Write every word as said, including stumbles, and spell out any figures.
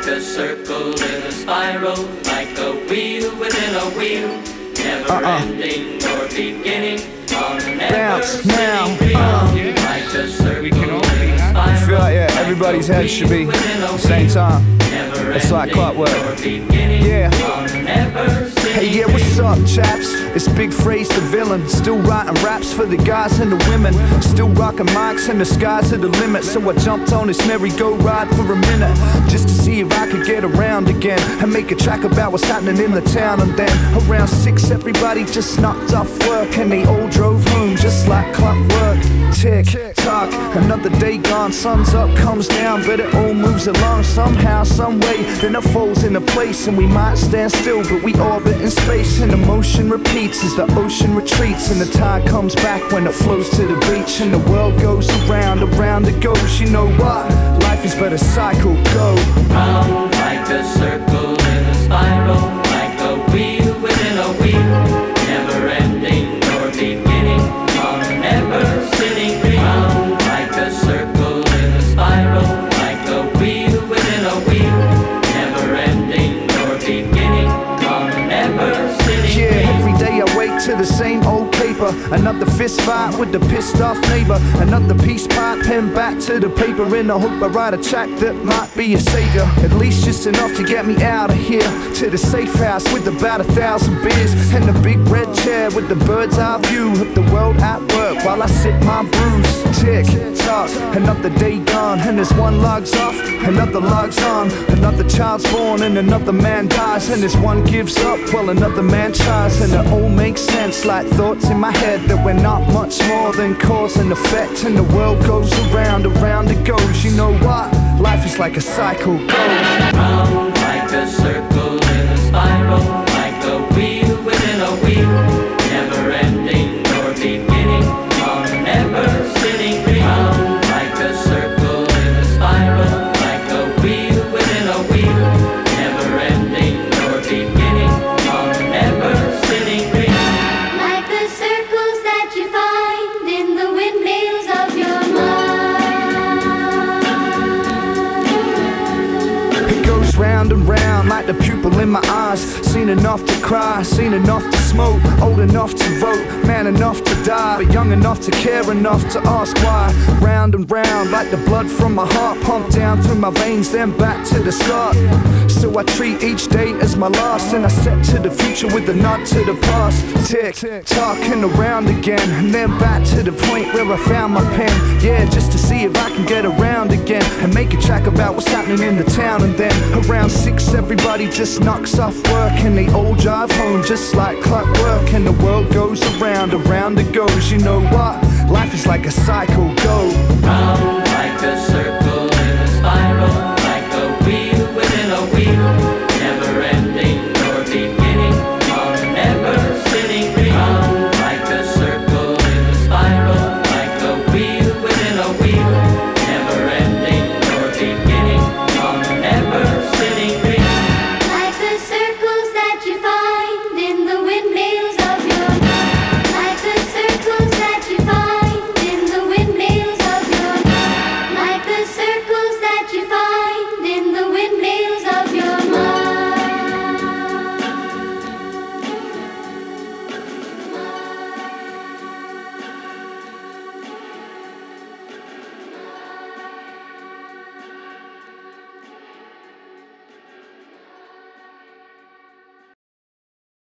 like a circle in a spiral, like a wheel within a wheel, never uh-uh. ending or beginning on an ever-spinning wheel. Uh. Like a circle in a spiral. I feel like, yeah, everybody's head should be at the same time. It's like clockwork. Yeah. Hey, yeah, what's up, chaps? It's Big Phrase the villain. Still writing raps for the guys and the women. Still rocking mics and the skies are the limit. So I jumped on this merry-go-ride for a minute, just to see if I could get around again and make a track about what's happening in the town. And then around six, everybody just knocked off work and they all drove home just like clockwork. Tick tock, another day gone. Sun's up, comes down, but it all moves along somehow, some way. Then it falls into place and we might stand still, but we orbit in space and the motion repeats as the ocean retreats, and the tide comes back when it flows to the beach, and the world goes around, around it goes. You know what? Life is but a cycle. Go round like a circle in a spiral, like a wheel within a wheel, never ending nor beginning on an ever-spinning wheel. Round like a circle in a spiral, like a wheel within a wheel, never ending nor beginning on an ever-spinning wheel. Yeah, every day I wake to the same old paper, another fist fight with the pissed off neighbor, another peace pipe, pen back to the paper in the hope I write a track that might be a savior, at least just enough to get me out of here, to the safe house with about a thousand beers and the big red chair with the bird's eye view of the world at work while I sip my brews. Tick tock, another day gone, and as one logs off, another logs on, another child's born and another man dies, and as one gives up, well another man tries, and it all makes sense like thoughts in my head that we're not much more than cause and effect, and the world goes around, around it goes. You know what? Life is like a cycle. Go round like a circle in a spiral, like a wheel within a wheel, never ending nor beginning on an ever-spinning wheel. Round like a circle in a spiral, like a wheel within a wheel, never ending nor beginning on an ever-spinning wheel. Like the circles that you find in the windmills of your mind. It goes round and round like the pupil in my eyes. Seen enough to cry, seen enough to smoke, old enough to vote, man enough to die, but young enough to care enough to ask why. Round and round like the blood from my heart, pumped down through my veins, then back to the start. So I treat each day as my last, and I step to the future with a nod to the past. Tick tock and around again, and then back to the point where I found my pen. Yeah, just to see if I can get around again and make a track about what's happening in the town. And then around six, everybody just knocks off work and they all drive home just like clockwork, and the world goes around, around it goes. You know what? Life is like a cycle. Go round